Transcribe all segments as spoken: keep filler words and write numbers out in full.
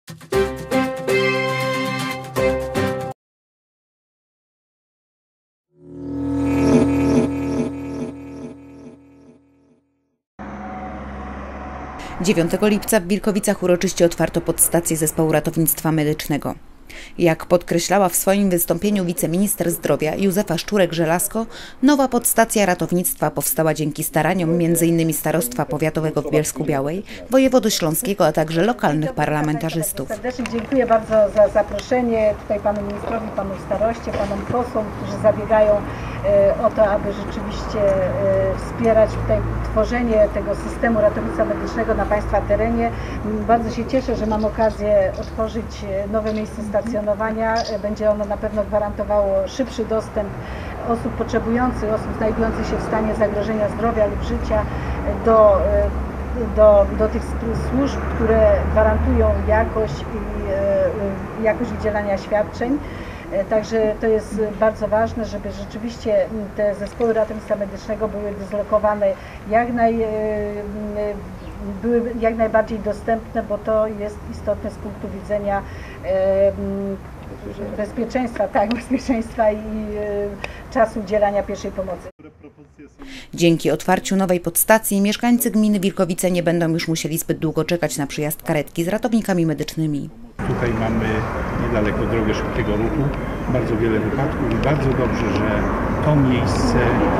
dziewiątego lipca w Wilkowicach uroczyście otwarto podstację Zespołu Ratownictwa Medycznego. Jak podkreślała w swoim wystąpieniu wiceminister zdrowia Józefa Szczurek-Żelazko, nowa podstacja ratownictwa powstała dzięki staraniom między innymi Starostwa Powiatowego w Bielsku-Białej, wojewody śląskiego, a także lokalnych parlamentarzystów. Serdecznie dziękuję bardzo za zaproszenie tutaj panu ministrowi, panu staroście, panom posłom, którzy zabiegają o to, aby rzeczywiście wspierać tutaj tworzenie tego systemu ratownictwa medycznego na państwa terenie. Bardzo się cieszę, że mam okazję otworzyć nowe miejsce stacjonowania. Będzie ono na pewno gwarantowało szybszy dostęp osób potrzebujących, osób znajdujących się w stanie zagrożenia zdrowia lub życia do, do, do tych służb, które gwarantują jakość i jakość udzielania świadczeń. Także to jest bardzo ważne, żeby rzeczywiście te zespoły ratownictwa medycznego były dyslokowane jak, naj, były jak najbardziej dostępne, bo to jest istotne z punktu widzenia bezpieczeństwa, tak, bezpieczeństwa i czasu udzielania pierwszej pomocy. Dzięki otwarciu nowej podstacji mieszkańcy gminy Wilkowice nie będą już musieli zbyt długo czekać na przyjazd karetki z ratownikami medycznymi. Tutaj mamy niedaleko drogę szybkiego ruchu, bardzo wiele wypadków i bardzo dobrze, że to miejsce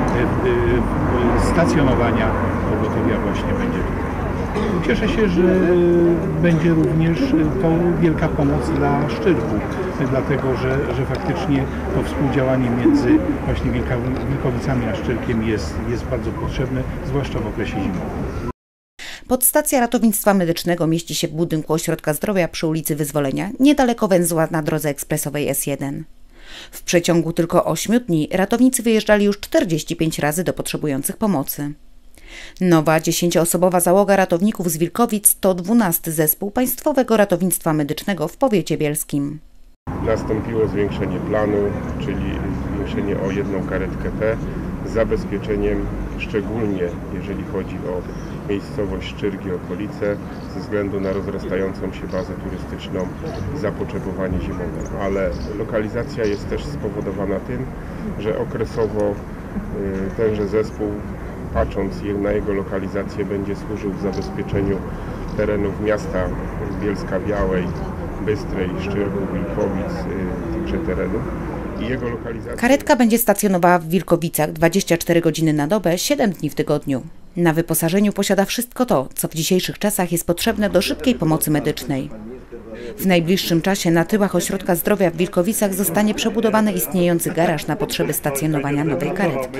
stacjonowania pogotowia właśnie będzie tutaj. Cieszę się, że będzie również to wielka pomoc dla Szczyrku, dlatego że, że faktycznie to współdziałanie między właśnie Wilkowicami a Szczyrkiem jest, jest bardzo potrzebne, zwłaszcza w okresie zimowym. Podstacja ratownictwa medycznego mieści się w budynku Ośrodka Zdrowia przy ulicy Wyzwolenia, niedaleko węzła na drodze ekspresowej S jeden. W przeciągu tylko ośmiu dni ratownicy wyjeżdżali już czterdzieści pięć razy do potrzebujących pomocy. Nowa dziesięcioosobowa załoga ratowników z Wilkowic to dwunasty zespół Państwowego Ratownictwa Medycznego w powiecie bielskim. Nastąpiło zwiększenie planu, czyli zwiększenie o jedną karetkę T z zabezpieczeniem, szczególnie jeżeli chodzi o miejscowość Szczyrk i okolice, ze względu na rozrastającą się bazę turystyczną i zapotrzebowanie zimowe. Ale lokalizacja jest też spowodowana tym, że okresowo tenże zespół, patrząc na jego lokalizację, będzie służył w zabezpieczeniu terenów miasta Bielska-Białej, Bystrej, Szczyrku, Wilkowic, tychże terenów. I jego lokalizacja... Karetka będzie stacjonowała w Wilkowicach dwadzieścia cztery godziny na dobę, siedem dni w tygodniu. Na wyposażeniu posiada wszystko to, co w dzisiejszych czasach jest potrzebne do szybkiej pomocy medycznej. W najbliższym czasie na tyłach Ośrodka Zdrowia w Wilkowicach zostanie przebudowany istniejący garaż na potrzeby stacjonowania nowej karetki.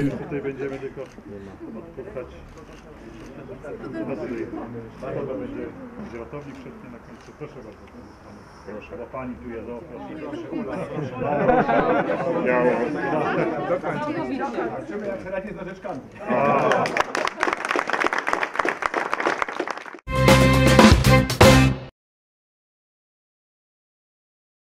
Proszę, bo pani tu jest, Miało. Zobaczymy, jak się radzi z nożyczkami.